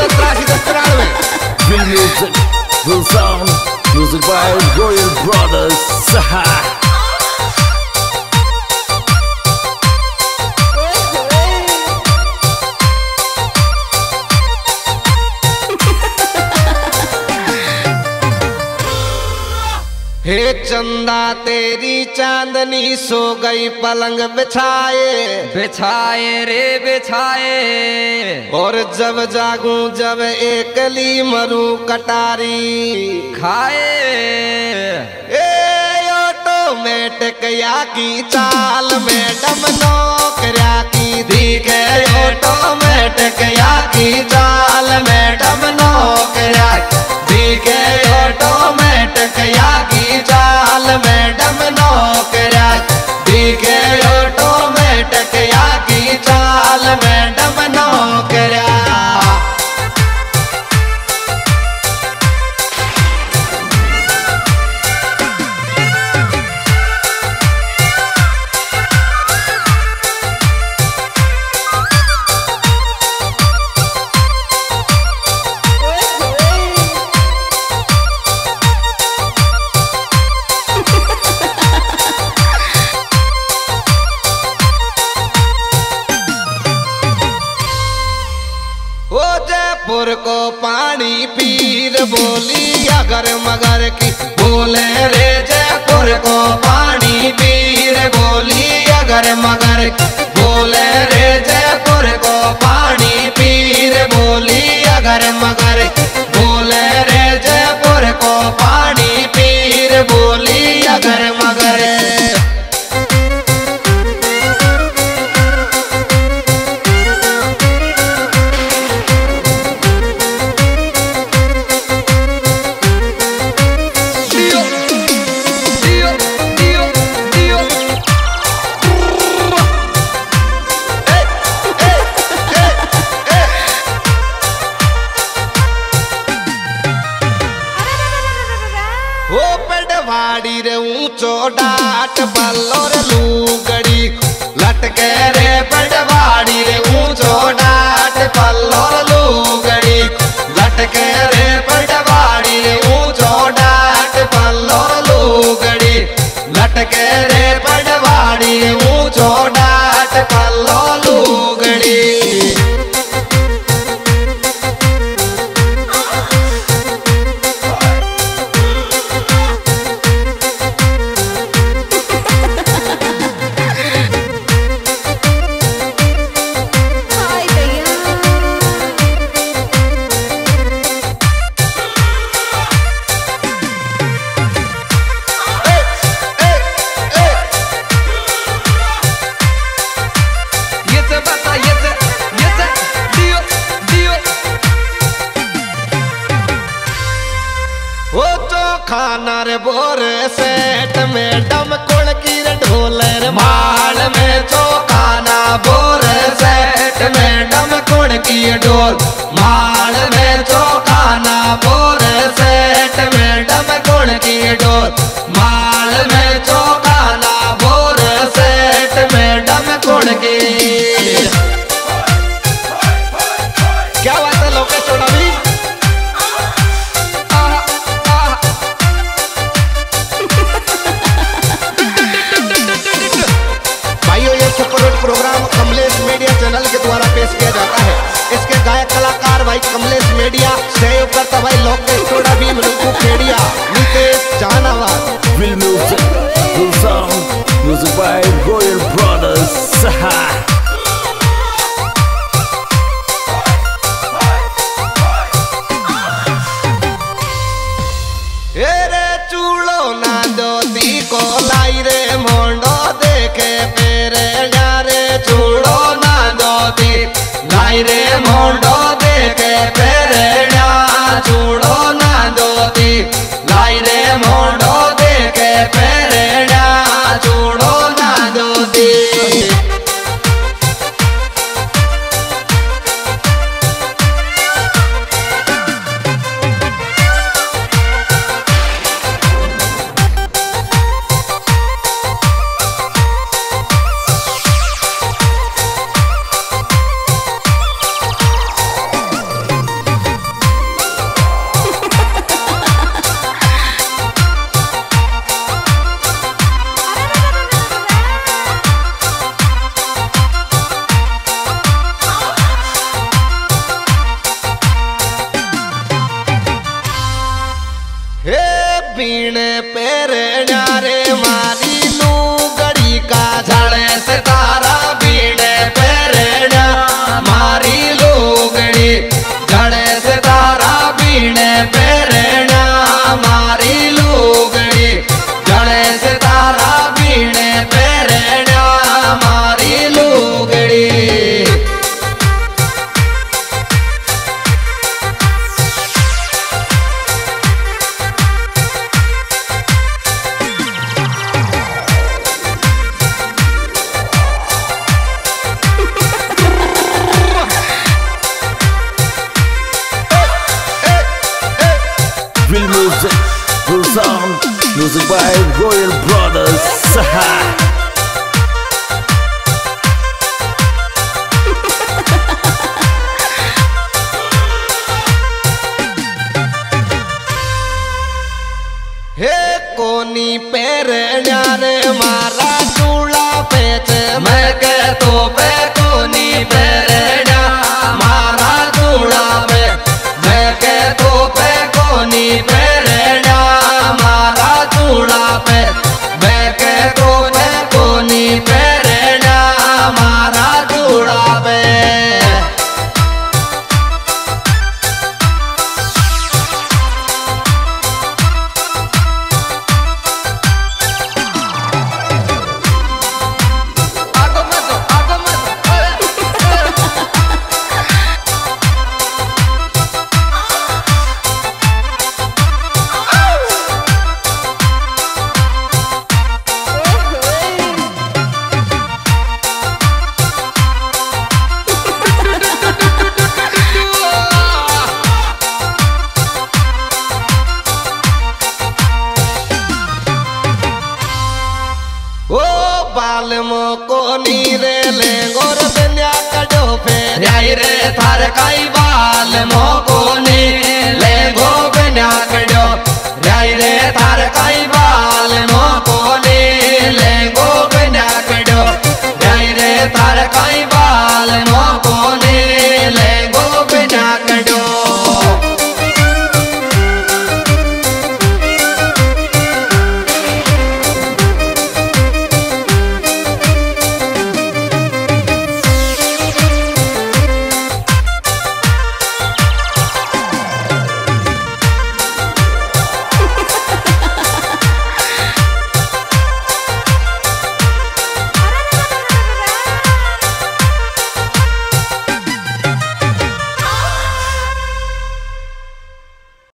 Real music, real sound, music by Royal Brothers. हे चंदा तेरी चांदनी सो गई पलंग बिछाए बिछाए रे बिछाए। और जब जागूं जब एकली मरू कटारी खाए। ए ऑटोमेटिक या की चाल मैडम नौकरिया की दिखे। ऑटोमेटिक या की चाल मैडम नौकरिया दिखे। ऑटोमेटिक या की चाल मैडम नौकरिया दिखे। ऑटोमेटिक या की चाल मैडम नौकरिया। जयपुर को पानी पीर बोली अगर मगर की बोले रे। जयपुर को पानी पीर बोली अगर मगर बोले रे। जयपुर को पानी पीर बोली अगर मगर बोले रे। जयपुर को पानी पीर बोली अगर मगर। पटवाड़ी रे ऊंचो डाट बल्लोर लूगड़ी लटके रे। पटवाड़ी रे ऊंचो डाट बल्लोर लूगड़ी लटके रे। पटवाड़ी रे ऊंचो डाट बल्लोर लूगड़ी लटके रे। पटवाड़ी रे ऊंचो डाट बल्लोर लूगड़ी। खाना रे बोर सेट में डम कुण की ढोलर माल में। चौखाना बोर सेट में डम कुण की ढोल माल में। चौखाना बोर सेट में डम कुण की ढोल माल में। चौखाना बोर सेट में डम कुण की। क्या बात है Lokesh Chaudhary. Program Kamlesh media channel के द्वारा पेश किया जाता है। इसके गायक कलाकार भाई कमलेश मीडिया सहयोग करता भाई लोकेश चोड़ा भी मृदु Khedia Nitesh Jehanabad. Real music, real sound, music by Royal Brothers. रे चूड़ो ना दोती को लाई रे मोंडो देखे पेरे रे। चूड़ो ना दोती लाई रे मोंडो देखे पेरे। चूड़ो ना दोती लाई रे मोंडो देखे पेरे। चूड़ो ना दोती। by Royal Brothers. हे कोनी पेरण्या रे मारा चूड़ा पेच मैं के तो पे कोनी पेरण्या मारा चूड़ा पे मैं के तो पे कोनी पेरण्या मारा चूड़ा पे मैं के तो पे कोनी पेरण्या मारा चूड़ा पे बाल मो नीरे ले गोर बन्या कड़ो पे न्याय रे थार काई बाल मो नी ले गो बन्या कड़ो न्याय रे थार काई बाल मो